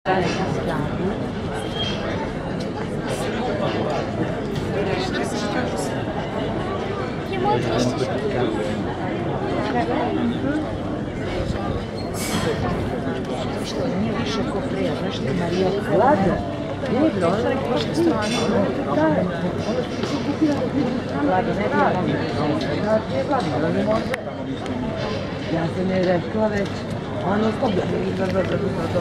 Što nije više ko prije, znaš što je Marija Hlada? Dobro, ona je prošle strane. Da, Hlada, ne radi. Ja sam je rekla već, ono slobodno.